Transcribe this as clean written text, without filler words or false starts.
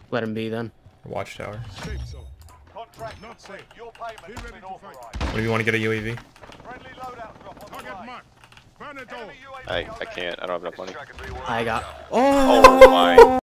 Let him be then. Watchtower. Contract not safe. Your payment has been authorized. What do you want to get a UAV? Friendly loadout drop on the way. I can't. I don't have enough money. I got. Oh my.